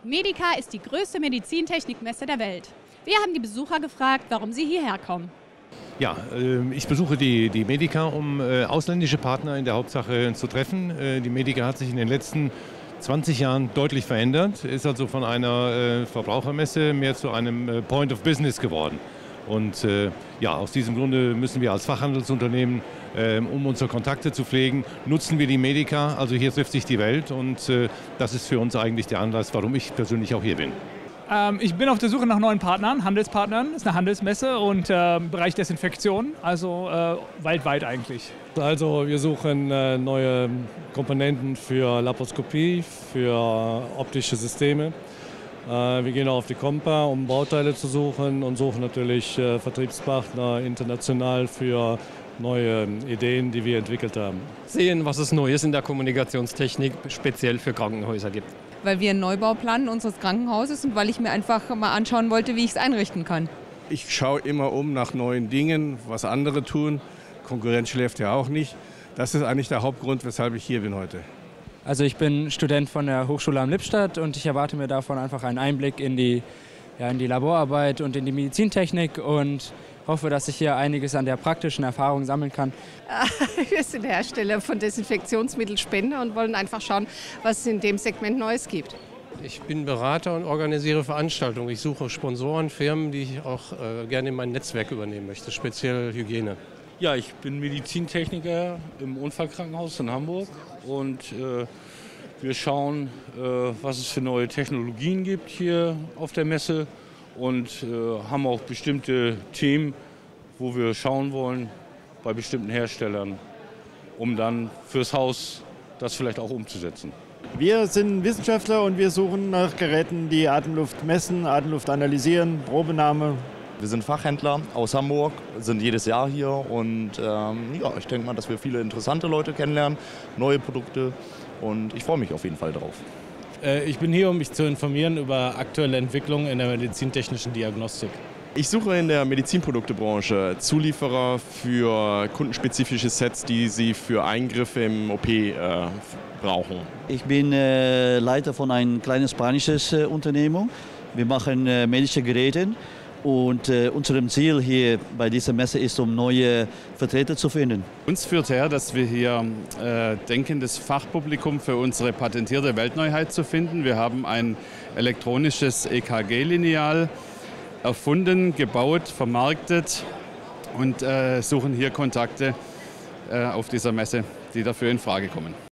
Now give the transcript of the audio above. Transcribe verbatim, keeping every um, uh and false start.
Medica ist die größte Medizintechnikmesse der Welt. Wir haben die Besucher gefragt, warum sie hierher kommen. Ja, ich besuche die, die Medica, um ausländische Partner in der Hauptsache zu treffen. Die Medica hat sich in den letzten zwanzig Jahren deutlich verändert, ist also von einer Verbrauchermesse mehr zu einem Point of Business geworden. Und äh, ja, aus diesem Grunde müssen wir als Fachhandelsunternehmen, äh, um unsere Kontakte zu pflegen, nutzen wir die Medica. Also hier trifft sich die Welt und äh, das ist für uns eigentlich der Anlass, warum ich persönlich auch hier bin. Ähm, ich bin auf der Suche nach neuen Partnern, Handelspartnern. Das ist eine Handelsmesse und äh, im Bereich Desinfektion, also äh, weltweit eigentlich. Also wir suchen äh, neue Komponenten für Laparoskopie, für optische Systeme. Wir gehen auch auf die Compa, um Bauteile zu suchen und suchen natürlich äh, Vertriebspartner international für neue Ideen, die wir entwickelt haben. Sehen, was es Neues in der Kommunikationstechnik speziell für Krankenhäuser gibt. Weil wir einen Neubau planen unseres Krankenhauses und weil ich mir einfach mal anschauen wollte, wie ich es einrichten kann. Ich schaue immer um nach neuen Dingen, was andere tun. Konkurrenz schläft ja auch nicht. Das ist eigentlich der Hauptgrund, weshalb ich hier bin heute. Also ich bin Student von der Hochschule am Lippstadt und ich erwarte mir davon einfach einen Einblick in die, ja, in die Laborarbeit und in die Medizintechnik und hoffe, dass ich hier einiges an der praktischen Erfahrung sammeln kann. Wir sind Hersteller von Desinfektionsmittelspender und wollen einfach schauen, was es in dem Segment Neues gibt. Ich bin Berater und organisiere Veranstaltungen. Ich suche Sponsoren, Firmen, die ich auch äh, gerne in mein Netzwerk übernehmen möchte, speziell Hygiene. Ja, ich bin Medizintechniker im Unfallkrankenhaus in Hamburg und äh, wir schauen, äh, was es für neue Technologien gibt hier auf der Messe und äh, haben auch bestimmte Themen, wo wir schauen wollen bei bestimmten Herstellern, um dann fürs Haus das vielleicht auch umzusetzen. Wir sind Wissenschaftler und wir suchen nach Geräten, die Atemluft messen, Atemluft analysieren, Probenahme. Wir sind Fachhändler aus Hamburg, sind jedes Jahr hier und ähm, ja, ich denke mal, dass wir viele interessante Leute kennenlernen, neue Produkte und ich freue mich auf jeden Fall drauf. Ich bin hier, um mich zu informieren über aktuelle Entwicklungen in der medizintechnischen Diagnostik. Ich suche in der Medizinproduktebranche Zulieferer für kundenspezifische Sets, die sie für Eingriffe im O P äh, brauchen. Ich bin äh, Leiter von einem kleinen spanisches äh, Unternehmen. Wir machen äh, medische Geräte. Und äh, unser Ziel hier bei dieser Messe ist, um neue Vertreter zu finden. Uns führt her, dass wir hier äh, denkendes Fachpublikum für unsere patentierte Weltneuheit zu finden. Wir haben ein elektronisches E K G-Lineal erfunden, gebaut, vermarktet und äh, suchen hier Kontakte äh, auf dieser Messe, die dafür in Frage kommen.